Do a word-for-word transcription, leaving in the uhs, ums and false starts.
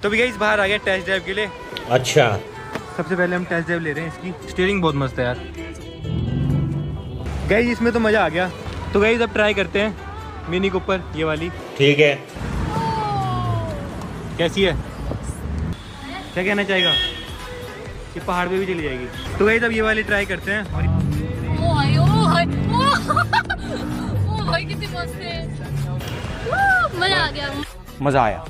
तो भी गाइस बाहर आ गया टेस्ट ड्राइव के लिए। अच्छा, सबसे पहले हम टेस्ट ड्राइव ले रहे हैं इसकी। स्टीयरिंग बहुत मस्त है यार गाइस, इसमें तो मज़ा आ गया। तो गाइस अब ट्राई करते हैं मिनी कूपर, ये वाली। ठीक है, कैसी है, क्या कहना चाहेगा? ये पहाड़ पे भी चली जाएगी। तो गाइस अब ये वाली ट्राई करते हैं। और ओ भाई, ओ भाई, ओ भाई कितनी मस्त है, मज़ा आ गया, मज़ा आया।